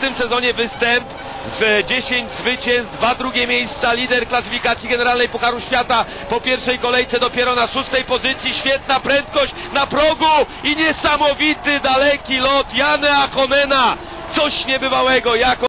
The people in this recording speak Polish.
tym sezonie występ z 10 zwycięstw, 2 drugie miejsca, lider klasyfikacji generalnej Pucharu Świata po pierwszej kolejce dopiero na 6. pozycji, świetna prędkość na progu i niesamowity daleki lot Janea Honena, coś niebywałego.